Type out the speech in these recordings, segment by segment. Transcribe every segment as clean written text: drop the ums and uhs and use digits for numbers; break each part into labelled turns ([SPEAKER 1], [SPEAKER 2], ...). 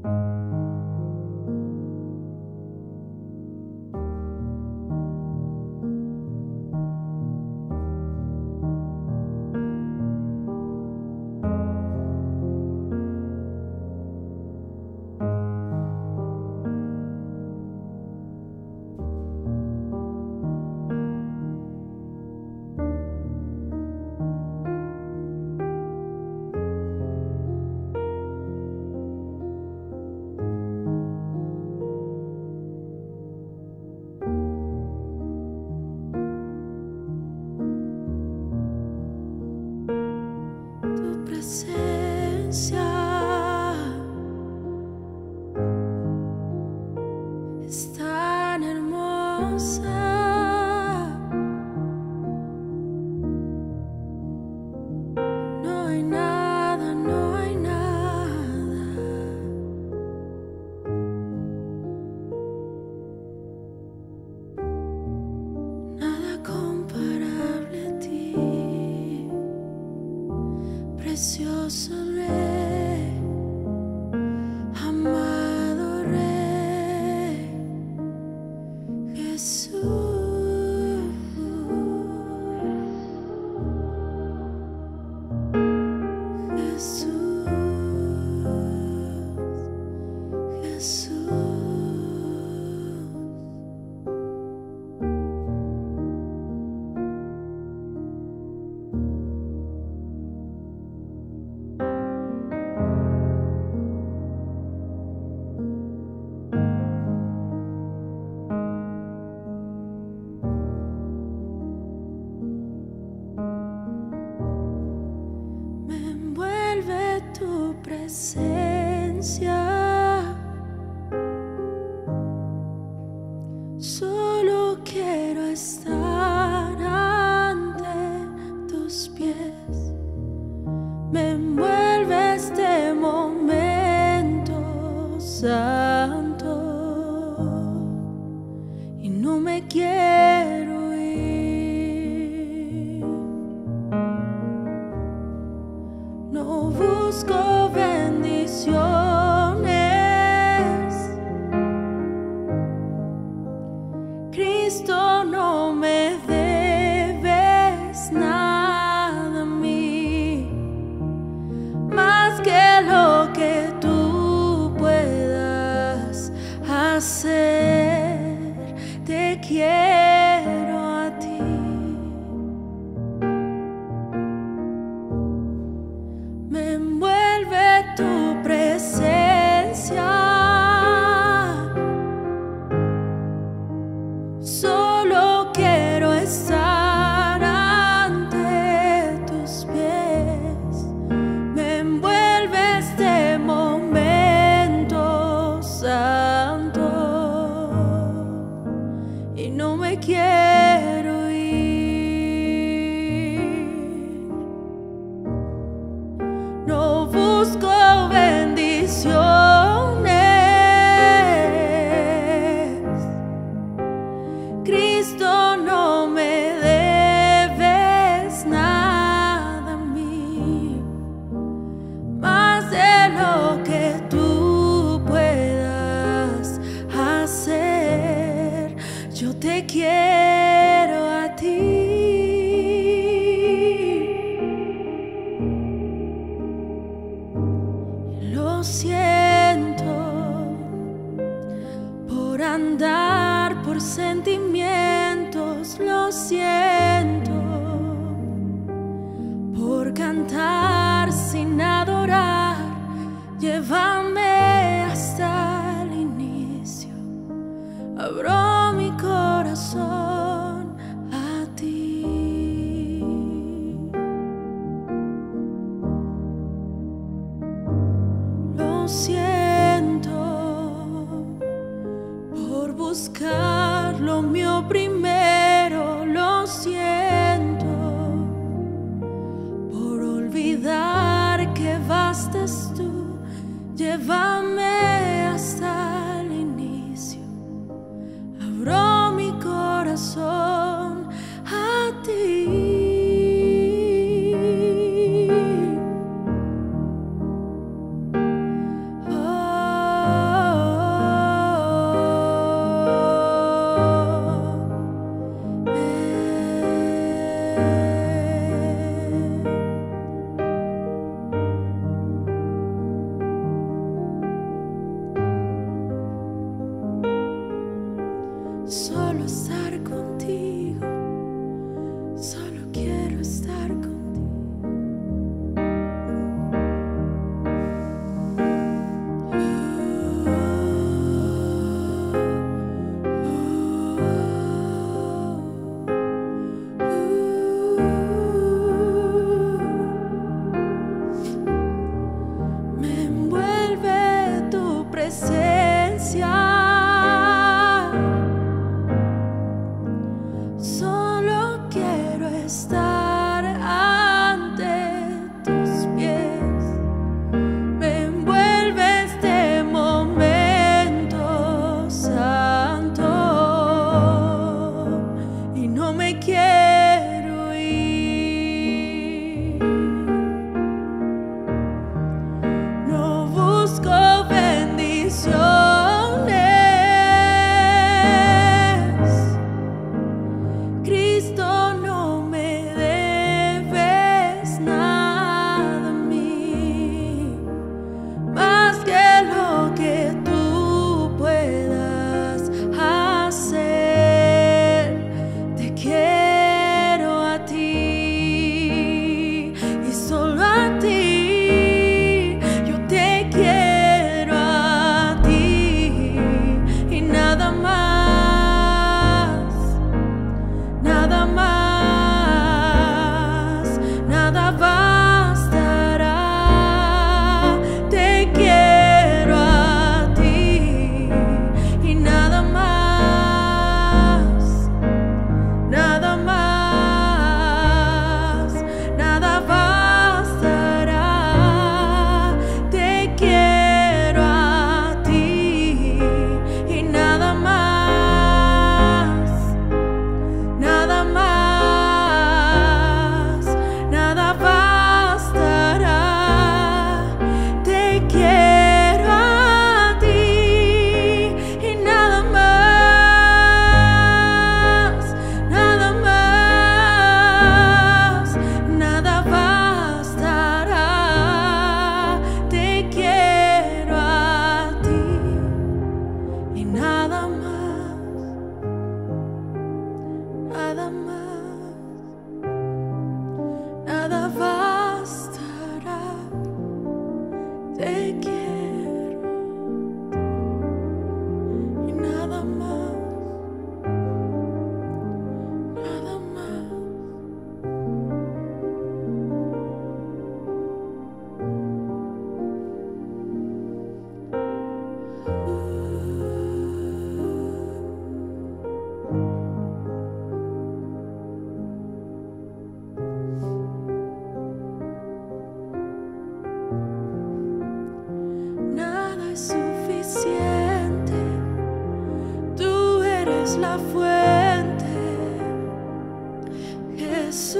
[SPEAKER 1] Es tan hermosa, no hay nada, no hay nada, nada comparable a ti, precioso Rey, amado Rey, Jesús, Jesús, Jesús. Tu presencia, solo quiero estar ante tus pies. Me envuelve este momento santo y no me quiero ir. No busco bendiciones, Cristo, no me debes nada a mí, más que lo que tú puedas hacer. Te quiero a ti. Me envuelve tu presencia, solo quiero estar ante tus pies. Me envuelve este momento santo y no me quiero ir. No busco bendiciones, Cristo, no me debes nada a mí, más de lo que tú puedas hacer. Yo te quiero a ti. Lo siento por andar por sentimientos, lo siento por cantar sin adorar. Llévame hasta el inicio, abro mi corazón a ti. Lo siento por buscar lo mío primero, lo siento por olvidar que bastas tú. Llévame hasta el inicio, abro mi corazón a ti. Oh, eres la fuente, Jesús,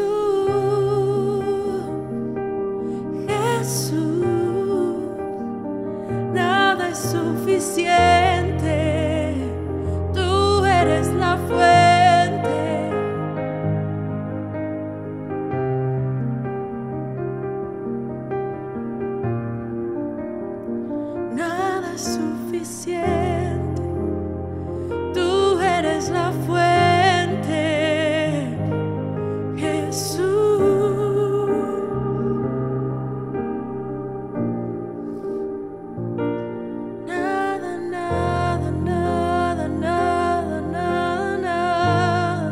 [SPEAKER 1] Jesús. Nada es suficiente, tú eres la fuente. Nada es suficiente, tú eres la fuente, Jesús. Nada, nada, nada, nada, nada, nada.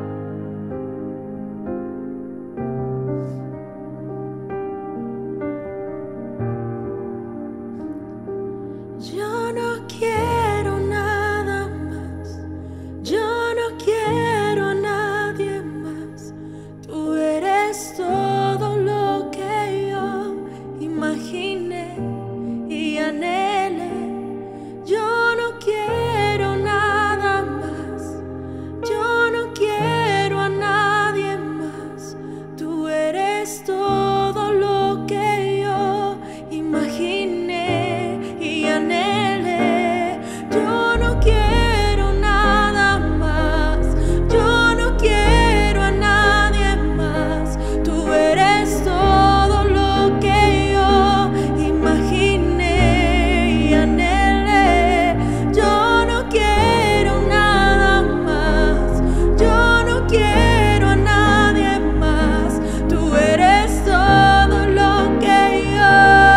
[SPEAKER 1] Yo no quiero nada más, yo no quiero a nadie más. Tú eres todo lo que yo imaginé y anhelé. Yo no quiero nada más, yo no quiero a nadie más. Tú eres todo lo que yo imaginé y anhelé. Yo no quiero nada más, yo no quiero a nadie más. Tú eres todo lo que yo imaginé y anhelé. Yo no quiero nada más, yo no quiero a nadie más. Tú eres todo lo que yo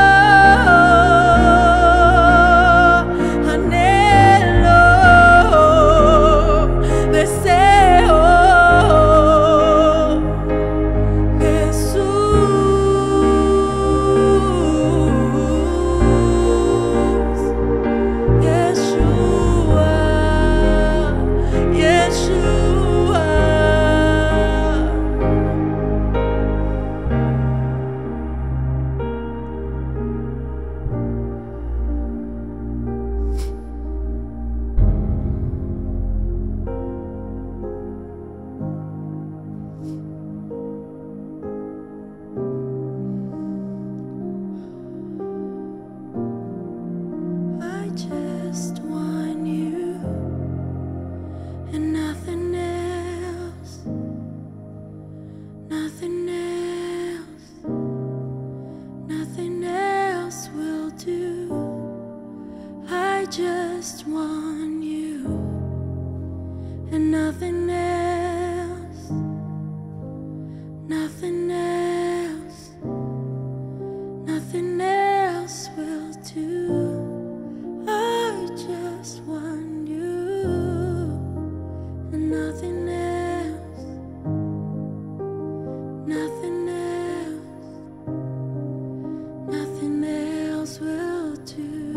[SPEAKER 1] anhelo, deseo, Jesús, Yeshua, Yeshua. I just want you and nothing else, nothing else, nothing else will do. I just want you and nothing else, nothing else, nothing else will do. I just want you and nothing else, nothing else, nothing else will do.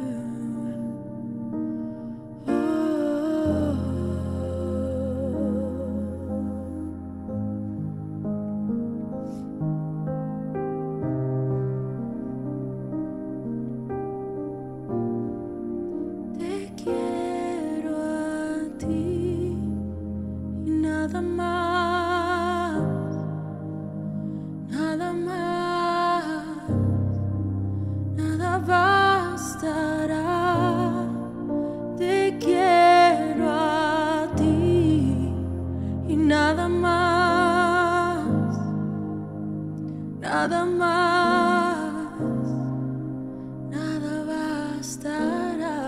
[SPEAKER 1] Te quiero a ti y nada más, nada más, nada bastará. Te quiero a ti y nada más, nada más, nada bastará.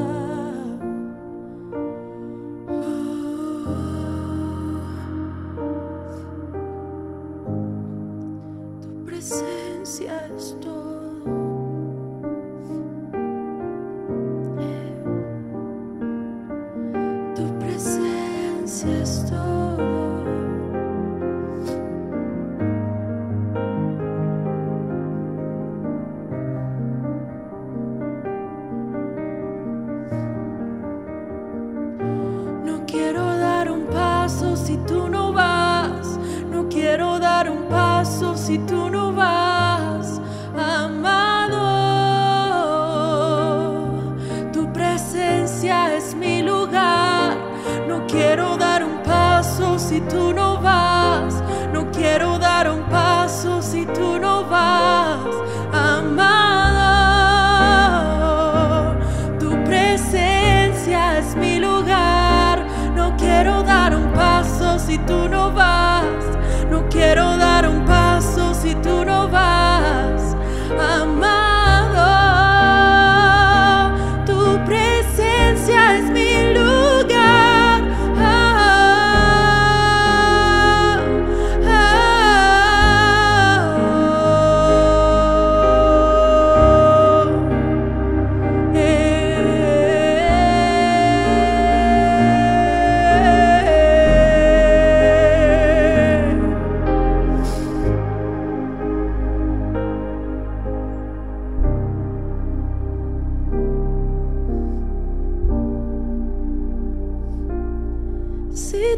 [SPEAKER 1] Tu presencia es todo. Tu presencia es todo. No quiero dar un paso si tú no vas. No quiero dar un paso si tú no vas, amado. Tu presencia es mi lugar. No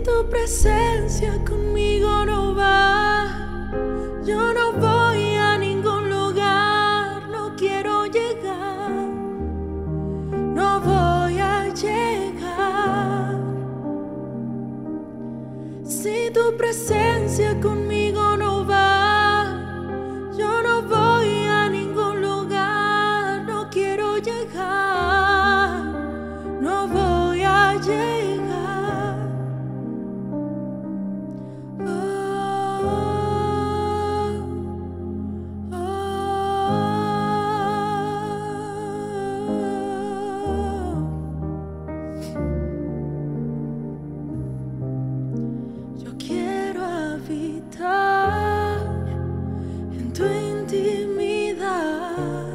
[SPEAKER 1] tu presencia conmigo no va, yo no voy a ningún lugar, no quiero llegar, no voy a llegar. Si tu presencia conmigo no va, yo no voy a ningún lugar, no quiero llegar, no voy a llegar. Yo quiero habitar en tu intimidad,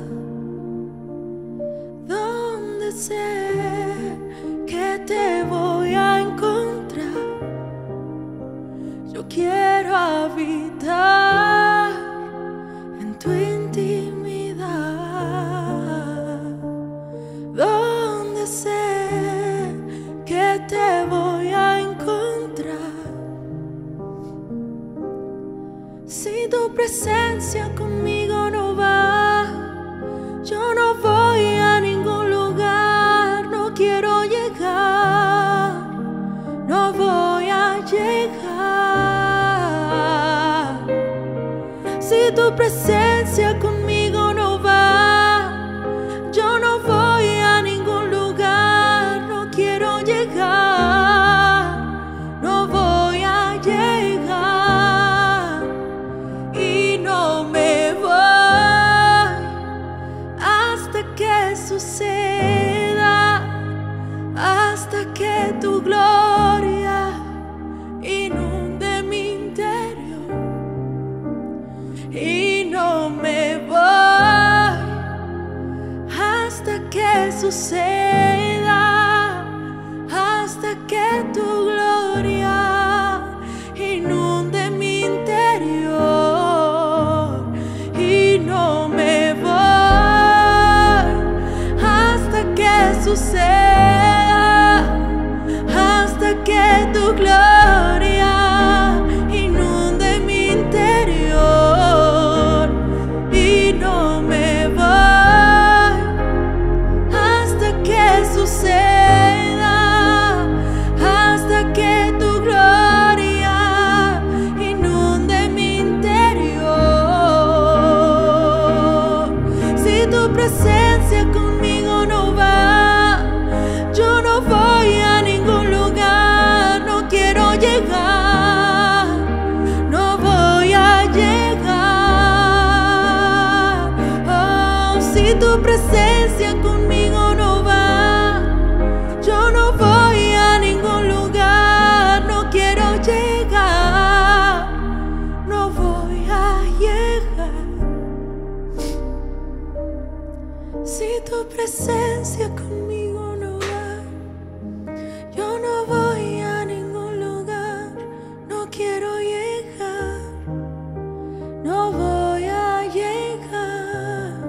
[SPEAKER 1] donde sé que te voy a encontrar. Yo quiero habitar en tu intimidad, donde sé que te voy a encontrar. Si tu presencia conmigo no va, yo no voy a ningún lugar, no quiero llegar, no voy a llegar. Si tu presencia conmigo no va, yo no voy a ningún lugar, no quiero llegar, no voy a llegar. Y no me voy hasta que suceda, hasta que tu gloria inunde mi interior. Y no me voy hasta que suceda, hasta que tu gloria inunde mi interior. Y no me voy hasta que suceda, hasta que tu gloria inunde mi interior. Y no me voy hasta que suceda, hasta que tu gloria inunde mi interior. Si tu presencia conmigo no va, yo no voy a ningún lugar, no quiero llegar, no voy a llegar. Oh, si tu presencia conmigo no va, yo no voy a ningún lugar, no quiero llegar, no voy a llegar. Si tu presencia conmigo no va, yo no voy a ningún lugar, no quiero llegar, no voy a llegar.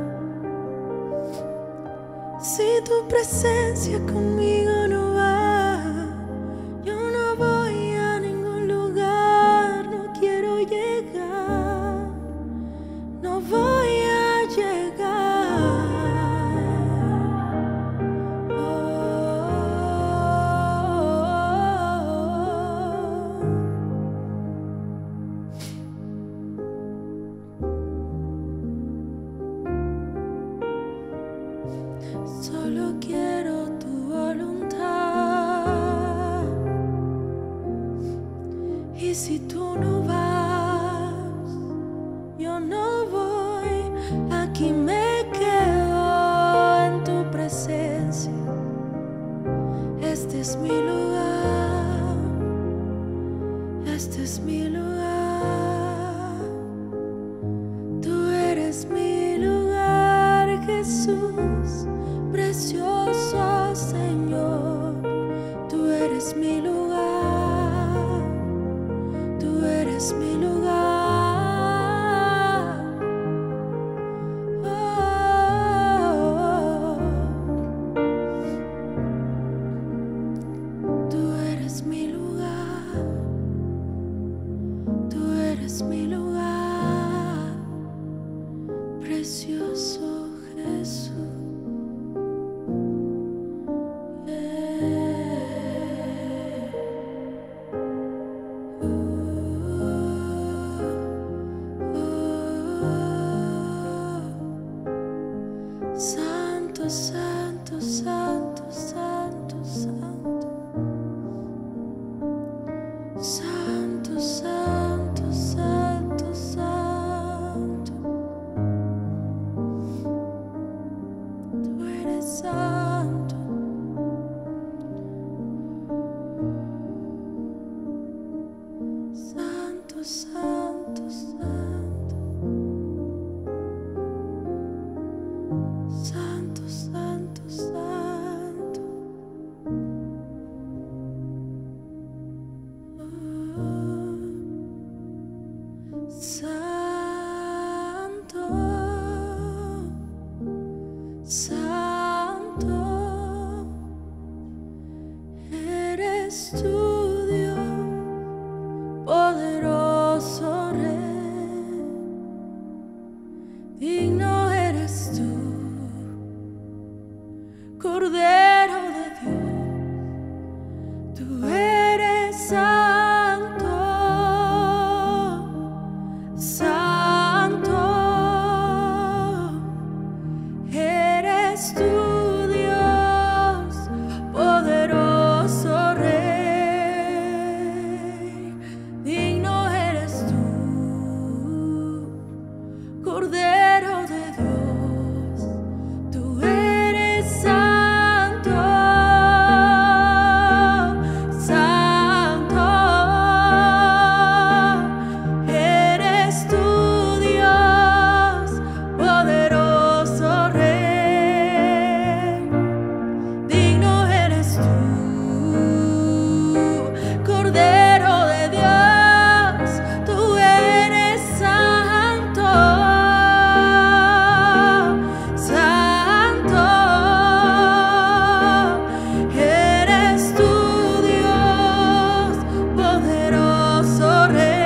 [SPEAKER 1] Si tu presencia conmigo no va, yo no voy a ningún lugar, no quiero llegar, no voy a llegar. Solo quiero tu voluntad. Y si tú no vas, yo no voy. Aquí me quedo en tu presencia. Este es mi lugar. Este es mi lugar. Tú eres mi lugar, Jesús. Precioso Señor, tú eres mi lugar, tú eres mi lugar. Oh, tú eres mi lugar. precioso Jesús. Santo, santo, santo, santo, santo. Santo, santo, santo, santo. Tú eres santo. Santo, santo, santo. Santo, santo, santo. Santo, santo, eres tú, Dios, poderoso Rey, digno eres tú, Cordero de Dios, tú eres santo, santo, eres tú, Dios, poderoso Rey, digno eres tú, Cordero de Dios, tú eres santo, santo, eres tú, Dios, poderoso Rey, digno eres tú, Cordero de Dios, tú eres santo, santo, eres tú, Dios, poderoso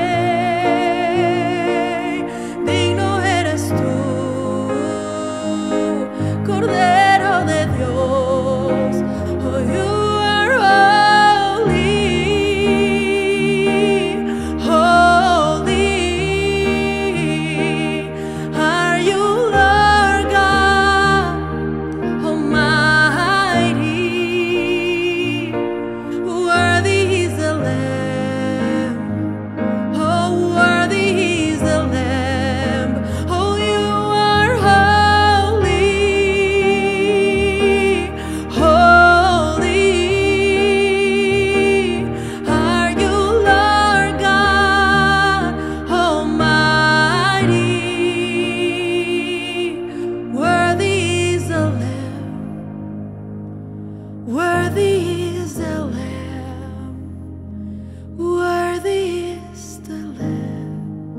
[SPEAKER 1] Rey, digno eres tú, Cordero de Dios, oh, you are holy, holy are you, Lord God Almighty. Worthy is the Lamb, oh, worthy is the Lamb, oh, you are holy, holy are you, Lord God Almighty. Worthy is the Lamb, worthy is the Lamb, worthy is the Lamb,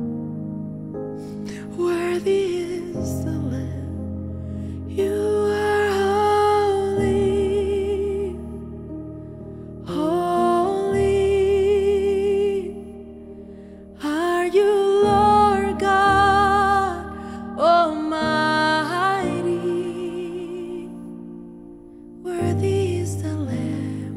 [SPEAKER 1] worthy is the Lamb. You are holy, holy are you, Lord God Almighty. Worthy is the Lamb,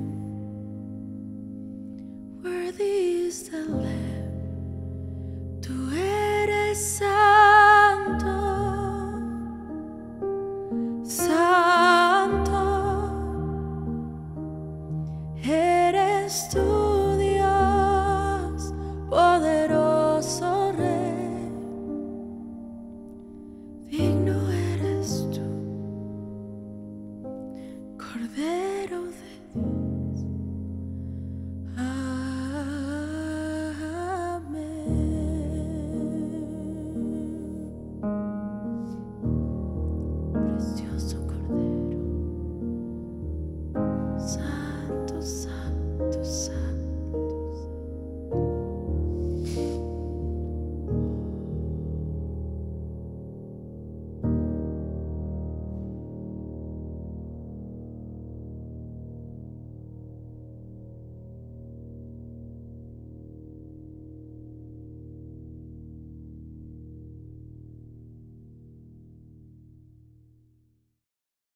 [SPEAKER 1] worthy is the Lamb. Tú eres santo, santo, eres tú, Dios, poderoso Rey, digno eres tú, Cordero de